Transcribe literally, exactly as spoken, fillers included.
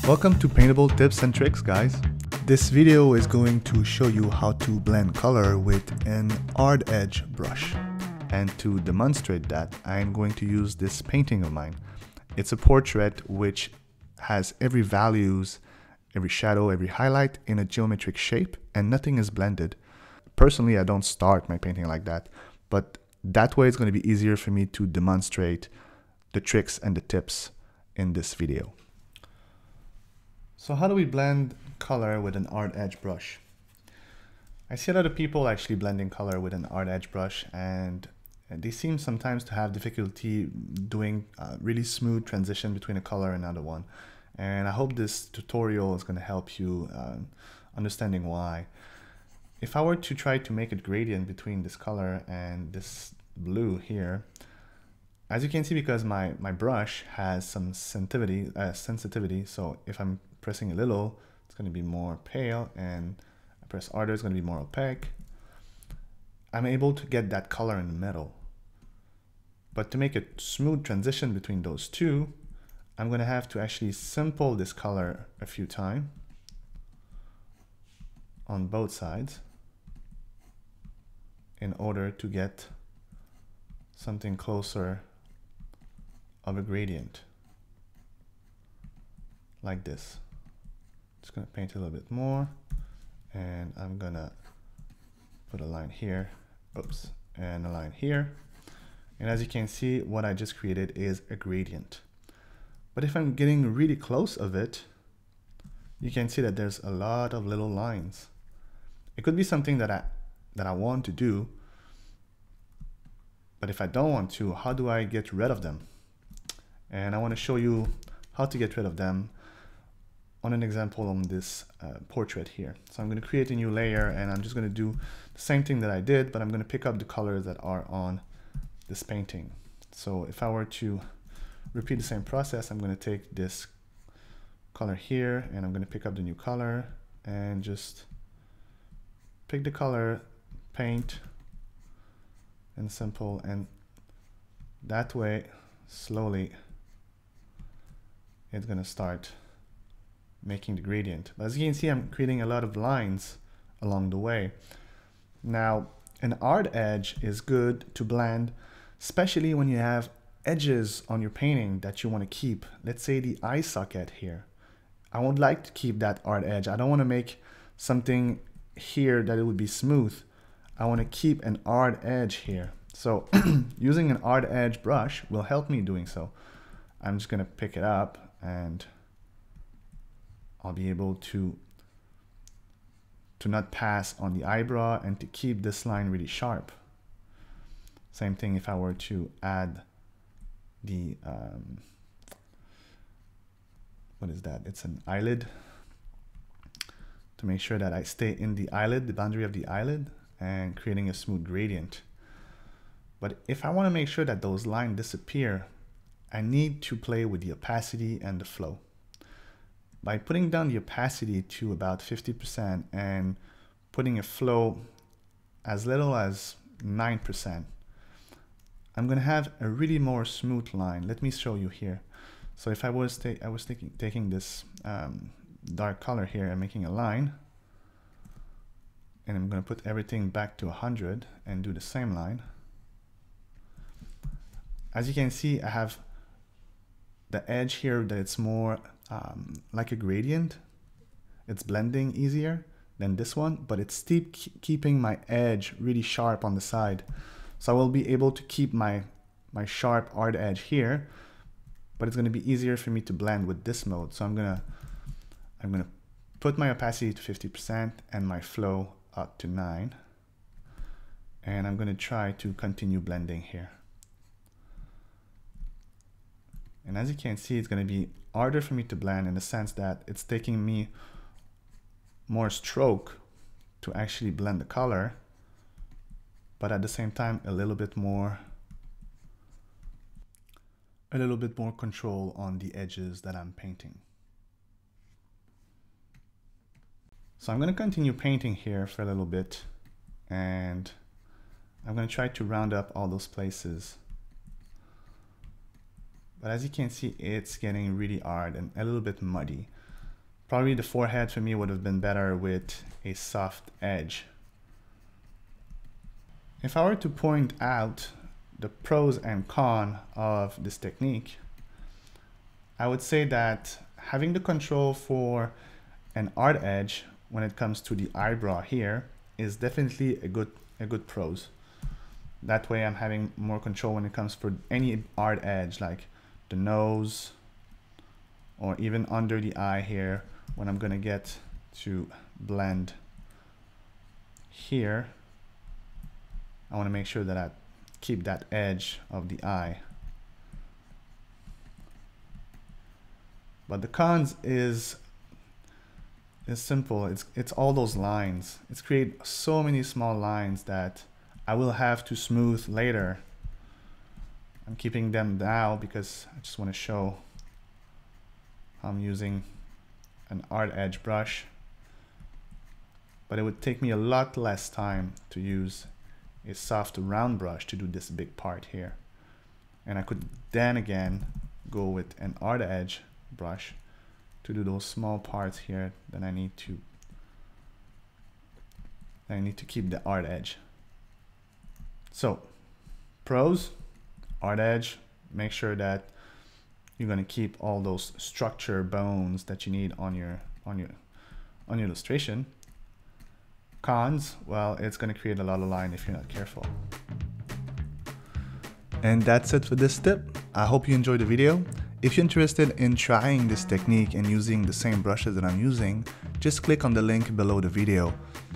Welcome to Paintable Tips and Tricks, guys. This video is going to show you how to blend color with an hard edge brush. And to demonstrate that, I am going to use this painting of mine. It's a portrait which has every values, every shadow, every highlight in a geometric shape, and nothing is blended. Personally, I don't start my painting like that, but that way it's going to be easier for me to demonstrate the tricks and the tips in this video. So how do we blend color with an hard edge brush? I see a lot of people actually blending color with an hard edge brush, and they seem sometimes to have difficulty doing a really smooth transition between a color and another one. And I hope this tutorial is going to help you uh, understanding why. If I were to try to make a gradient between this color and this blue here, as you can see, because my, my brush has some sensitivity, uh, sensitivity, so if I'm pressing a little, it's going to be more pale, and I press harder, it's going to be more opaque. I'm able to get that color in the middle. But to make a smooth transition between those two, I'm going to have to actually sample this color a few times on both sides in order to get something closer of a gradient like this. Just going to paint a little bit more, and I'm going to put a line here, oops, and a line here. And as you can see, what I just created is a gradient. But if I'm getting really close of it, you can see that there's a lot of little lines. It could be something that I that I want to do, but if I don't want to, how do I get rid of them? And I want to show you how to get rid of them on an example on this uh, portrait here. So I'm going to create a new layer, and I'm just going to do the same thing that I did, but I'm going to pick up the colors that are on this painting. So if I were to repeat the same process, I'm going to take this color here, and I'm going to pick up the new color and just pick the color, paint, and simple, and that way slowly it's going to start making the gradient. But as you can see, I'm creating a lot of lines along the way. Now, an hard edge is good to blend, especially when you have edges on your painting that you want to keep. Let's say the eye socket here. I would like to keep that hard edge. I don't want to make something here that it would be smooth. I want to keep an hard edge here. So using an hard edge brush will help me doing so. I'm just going to pick it up, and I'll be able to to not pass on the eyebrow and to keep this line really sharp. Same thing if I were to add the um, what is that? It's an eyelid, to make sure that I stay in the eyelid, the boundary of the eyelid, and creating a smooth gradient. But if I want to make sure that those lines disappear, I need to play with the opacity and the flow. By putting down the opacity to about fifty percent and putting a flow as little as nine percent, I'm going to have a really more smooth line. Let me show you here. So if I was, ta I was taking, taking this um, dark color here and making a line, and I'm going to put everything back to one hundred and do the same line. As you can see, I have the edge here that it's more um, like a gradient. It's blending easier than this one, but it's still keeping my edge really sharp on the side. So I will be able to keep my, my sharp hard edge here, but it's going to be easier for me to blend with this mode. So I'm going to I'm going to put my opacity to fifty percent and my flow up to nine. And I'm going to try to continue blending here. And as you can see, it's going to be harder for me to blend in the sense that it's taking me more stroke to actually blend the color, but at the same time, a little bit more, a little bit more control on the edges that I'm painting. So I'm going to continue painting here for a little bit, and I'm going to try to round up all those places. But as you can see, it's getting really hard and a little bit muddy. Probably the forehead for me would have been better with a soft edge. If I were to point out the pros and cons of this technique, I would say that having the control for an art edge when it comes to the eyebrow here is definitely a good a good pros. That way I'm having more control when it comes for any art edge, like the nose or even under the eye here. When I'm gonna get to blend here, I want to make sure that I keep that edge of the eye. But the cons is is simple. It's it's all those lines. It's create so many small lines that I will have to smooth later. I'm keeping them now because I just want to show how I'm using an art edge brush, but it would take me a lot less time to use a soft round brush to do this big part here. And I could then again go with an art edge brush to do those small parts here that I need to I need to keep the art edge. So pros, art edge, make sure that you're going to keep all those structure bones that you need on your on your on your illustration. Cons, well, it's going to create a lot of line if you're not careful. And that's it for this tip. I hope you enjoyed the video. If you're interested in trying this technique and using the same brushes that I'm using, just click on the link below the video.